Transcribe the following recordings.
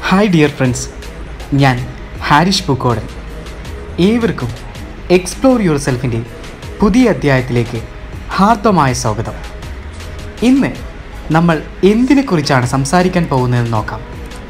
Hi dear friends, ഞാൻ ഹാരിഷ് പൂക്കോടൻ. ഏവർക്കും explore your സെൽഫിൻ്റെ പുതിയ അധ്യായത്തിലേക്ക് ഹാർദമായ സ്വാഗതം. ഇന്ന് നമ്മൾ എന്തിനെക്കുറിച്ചാണ് സംസാരിക്കാൻ പോകുന്നതെന്ന് നോക്കാം.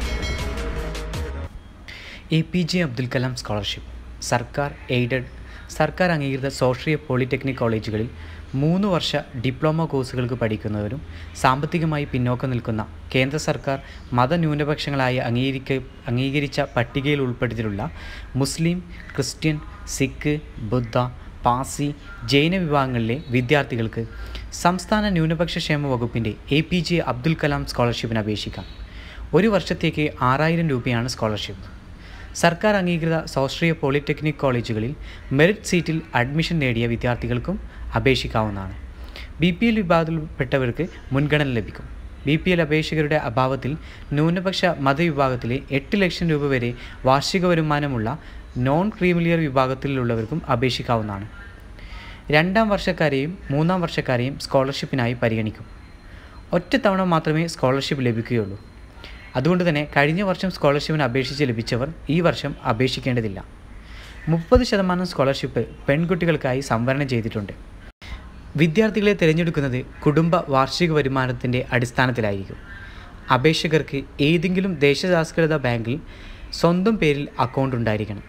APJ അബ്ദുൽ കലാം സ്കോളർഷിപ്പ് സർക്കാർ എയ്ഡഡ്, സർക്കാർ അംഗീകൃത സ്വാശ്രയ പോളിടെക്നിക് കോളേജുകളിൽ 3 വർഷ ഡിപ്ലോമ കോഴ്സുകൾക്ക് പഠിക്കുന്നവരും സാമ്പത്തികമായി പിന്നോക്കം നിൽക്കുന്ന കേന്ദ്ര സർക്കാർ മതന്യൂനപക്ഷങ്ങളായി അംഗീകരിച്ച പട്ടികയിൽ ഉൾപ്പെടുത്തിയിട്ടുള്ള മുസ്ലിം, ക്രിസ്ത്യൻ, സിഖ്, ബുദ്ധ, പാസി, ജൈന വിഭാഗങ്ങളിലെ വിദ്യാർത്ഥികൾക്ക് സംസ്ഥാന ന്യൂനപക്ഷ ക്ഷേമ വകുപ്പിൻ്റെ APJ അബ്ദുൽ കലാം സ്കോളർഷിപ്പിന് അപേക്ഷിക്കാം. 1 വർഷത്തേക്ക് 6000 രൂപയാണ് സ്കോളർഷിപ്പ്. സർക്കാർ അംഗീകൃത സ്വാശ്രയ പോളിടെക്നിക് കോളേജുകളിൽ മെറിറ്റ് സീറ്റിൽ അഡ്മിഷൻ നേടിയ വിദ്യാർത്ഥികൾക്കും അപേക്ഷിക്കാവുന്നതാണ്. BPL വിഭാഗത്തിൽപ്പെട്ടവർക്ക് മുൻഗണന ലഭിക്കും. BPL അപേക്ഷകരുടെ അഭാവത്തിൽ ന്യൂനപക്ഷ മതവിഭാഗത്തിലെ 8 ലക്ഷം രൂപ വരെ വാർഷിക വരുമാനമുള്ള നോൺ ക്രീമിലിയർ വിഭാഗത്തിലുള്ളവർക്കും അപേക്ഷിക്കാവുന്നതാണ്. 2ാം വർഷക്കാരെയും 3ാം വർഷക്കാരെയും സ്കോളർഷിപ്പിനായി പരിഗണിക്കും. ഒറ്റത്തവണ മാത്രമേ സ്കോളർഷിപ്പ് ലഭിക്കുകയുള്ളൂ. അതുകൊണ്ട് തന്നെ കഴിഞ്ഞ വർഷം സ്കോളർഷിപ്പിന് അപേക്ഷിച്ച് ലഭിച്ചവർ ഈ വർഷം അപേക്ഷിക്കേണ്ടതില്ല. 30% സ്കോളർഷിപ്പ് പെൺകുട്ടികൾക്കായി സംവരണം ചെയ്തിട്ടുണ്ട്. വിദ്യാർത്ഥികളെ തിരഞ്ഞെടുക്കുന്നത് കുടുംബ വാർഷിക വരുമാനത്തിൻ്റെ അടിസ്ഥാനത്തിലായിരിക്കും. അപേക്ഷകർക്ക് ഏതെങ്കിലും ദേശസാൽകൃത ബാങ്കിൽ സ്വന്തം പേരിൽ അക്കൗണ്ട് ഉണ്ടായിരിക്കണം.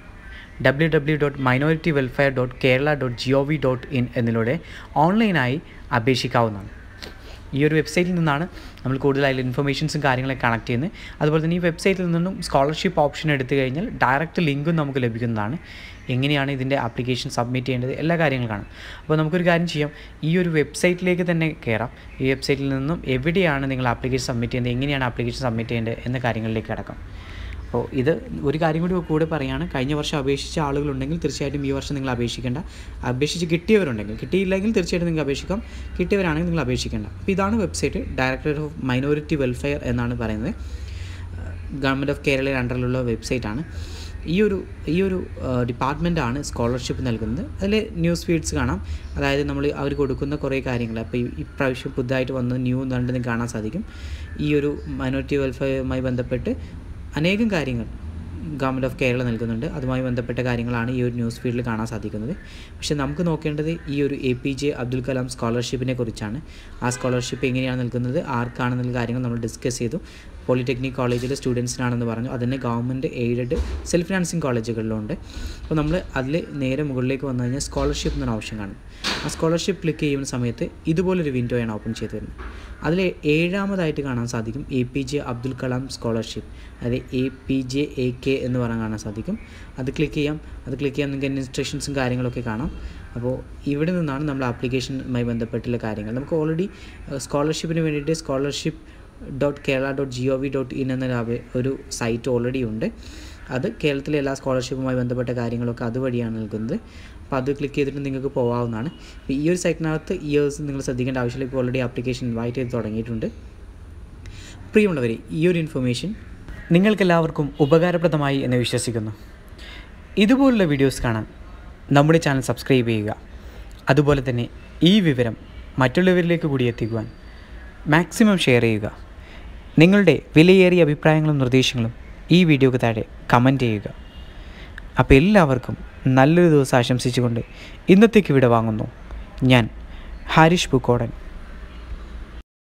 www.minorityWelfare.kerala.gov.in എന്നിലൂടെ ഓൺലൈനായി അപേക്ഷിക്കാവുന്നതാണ്. ഈ ഒരു വെബ്സൈറ്റിൽ നിന്നാണ് നമ്മൾ കൂടുതലായി ഇൻഫർമേഷൻസും കാര്യങ്ങളൊക്കെ കണക്ട് ചെയ്യുന്നത്. അതുപോലെ തന്നെ ഈ വെബ്സൈറ്റിൽ നിന്നും സ്കോളർഷിപ്പ് ഓപ്ഷൻ എടുത്തു കഴിഞ്ഞാൽ ഡയറക്റ്റ് ലിങ്കും നമുക്ക് ലഭിക്കുന്നതാണ്. എങ്ങനെയാണ് ഇതിൻ്റെ ആപ്ലിക്കേഷൻ സബ്മിറ്റ് ചെയ്യേണ്ടത്, എല്ലാ കാര്യങ്ങളും കാണാം. അപ്പോൾ നമുക്കൊരു കാര്യം ചെയ്യാം, ഈ ഒരു വെബ്സൈറ്റിലേക്ക് തന്നെ കയറാം. ഈ വെബ്സൈറ്റിൽ നിന്നും എവിടെയാണ് നിങ്ങൾ ആപ്ലിക്കേഷൻ സബ്മിറ്റ് ചെയ്യുന്നത്, എങ്ങനെയാണ് ആപ്ലിക്കേഷൻ സബ്മിറ്റ് ചെയ്യേണ്ടത് എന്ന കാര്യങ്ങളിലേക്ക് കിടക്കാം. അപ്പോൾ ഇത് ഒരു കാര്യം കൂടെ പറയുകയാണ്, കഴിഞ്ഞ വർഷം അപേക്ഷിച്ച ആളുകളുണ്ടെങ്കിൽ തീർച്ചയായിട്ടും ഈ വർഷം നിങ്ങൾ അപേക്ഷിക്കേണ്ട. അപേക്ഷിച്ച് കിട്ടിയവരുണ്ടെങ്കിൽ, കിട്ടിയില്ലെങ്കിൽ തീർച്ചയായിട്ടും നിങ്ങൾക്ക് അപേക്ഷിക്കാം. കിട്ടിയവരാണെങ്കിൽ നിങ്ങൾ അപേക്ഷിക്കേണ്ട. അപ്പോൾ ഇതാണ് website. Directorate of minority welfare എന്നാണ് പറയുന്നത്. ഗവൺമെൻറ് ഓഫ് കേരളയുടെ അണ്ടറിലുള്ള വെബ്സൈറ്റാണ്. ഈ ഒരു ഡിപ്പാർട്ട്മെൻറ്റാണ് സ്കോളർഷിപ്പ് നൽകുന്നത്. അതിൽ ന്യൂസ് ഫീഡ്സ് കാണാം, അതായത് അവർ കൊടുക്കുന്ന കുറേ കാര്യങ്ങൾ. അപ്പോൾ ഇപ്രാവശ്യം പുതുതായിട്ട് വന്ന നിങ്ങൾക്ക് കാണാൻ സാധിക്കും. ഈ ഒരു മൈനോറിറ്റി വെൽഫെയറുമായി ബന്ധപ്പെട്ട് അനേകം കാര്യങ്ങൾ ഗവൺമെൻറ് ഓഫ് കേരള നൽകുന്നുണ്ട്. അതുമായി ബന്ധപ്പെട്ട കാര്യങ്ങളാണ് ഈ ഒരു ന്യൂസ് ഫീഡിൽ കാണാൻ സാധിക്കുന്നത്. പക്ഷേ നമുക്ക് നോക്കേണ്ടത് ഈ ഒരു APJ അബ്ദുൽ കലാം സ്കോളർഷിപ്പിനെ കുറിച്ചാണ്. ആ സ്കോളർഷിപ്പ് എങ്ങനെയാണ് നൽകുന്നത്, ആർക്കാണെന്നുള്ള കാര്യങ്ങൾ നമ്മൾ ഡിസ്കസ് ചെയ്തു. പോളിടെക്നിക് കോളേജിലെ സ്റ്റുഡൻസിനാണെന്ന് പറഞ്ഞു. അതിന് ഗവൺമെൻറ് എയ്ഡഡ് സെൽഫ് ഫിനാൻസിങ് കോളേജുകളിലുണ്ട്. അപ്പോൾ നമ്മൾ അതിൽ നേരെ മുകളിലേക്ക് വന്നു കഴിഞ്ഞാൽ സ്കോളർഷിപ്പ് എന്നൊരു ഓപ്ഷൻ കാണും. ആ സ്കോളർഷിപ്പ് ക്ലിക്ക് ചെയ്യുന്ന സമയത്ത് ഇതുപോലൊരു വിൻഡോയാണ് ഓപ്പൺ ചെയ്ത് വരുന്നത്. അതിൽ 7ാമതായിട്ട് കാണാൻ സാധിക്കും APJ അബ്ദുൽ കലാം സ്കോളർഷിപ്പ്, അതായത് APJ-AK എന്ന് പറയാൻ കാണാൻ സാധിക്കും. അത് ക്ലിക്ക് ചെയ്യാം. നിങ്ങൾക്ക് ഇൻസ്ട്രക്ഷൻസും കാര്യങ്ങളൊക്കെ കാണാം. അപ്പോൾ ഇവിടെ നിന്നാണ് നമ്മൾ ആപ്ലിക്കേഷനുമായി ബന്ധപ്പെട്ടുള്ള കാര്യങ്ങൾ. നമുക്ക് ഓൾറെഡി സ്കോളർഷിപ്പിന് വേണ്ടിയിട്ട് scholarship.kerala.gov.in എന്ന ഒരു സൈറ്റ് ഓൾറെഡി ഉണ്ട്. അത് കേരളത്തിലെ എല്ലാ സ്കോളർഷിപ്പുമായി ബന്ധപ്പെട്ട കാര്യങ്ങളൊക്കെ അതുവഴിയാണ് നൽകുന്നത്. അപ്പോൾ അത് ക്ലിക്ക് ചെയ്തിട്ട് നിങ്ങൾക്ക് പോകാവുന്നതാണ്. അപ്പോൾ ഈ ഒരു സൈറ്റിനകത്ത് ഇയേഴ്സ് നിങ്ങൾ ശ്രദ്ധിക്കേണ്ട ആവശ്യമില്ല. ഇപ്പോൾ ഓൾറെഡി ആപ്ലിക്കേഷൻ ഇൻവൈറ്റ് ചെയ്ത് തുടങ്ങിയിട്ടുണ്ട്. പ്രിയമുള്ളവരെ, ഈ ഒരു ഇൻഫർമേഷൻ നിങ്ങൾക്കെല്ലാവർക്കും ഉപകാരപ്രദമായി എന്ന് വിശ്വസിക്കുന്നു. ഇതുപോലുള്ള വീഡിയോസ് കാണാൻ നമ്മുടെ ചാനൽ സബ്സ്ക്രൈബ് ചെയ്യുക. അതുപോലെ തന്നെ ഈ വിവരം മറ്റുള്ളവരിലേക്ക് കൂടി എത്തിക്കുവാൻ മാക്സിമം ഷെയർ ചെയ്യുക. നിങ്ങളുടെ വിലയേറിയ അഭിപ്രായങ്ങളും നിർദ്ദേശങ്ങളും ഈ വീഡിയോക്ക് താഴെ കമൻറ്റ് ചെയ്യുക. അപ്പോൾ എല്ലാവർക്കും നല്ലൊരു ദിവസം ആശംസിച്ചുകൊണ്ട് ഇന്നത്തേക്ക് വിട വാങ്ങുന്നു. ഞാൻ ഹാരിഷ് പൂക്കോടൻ.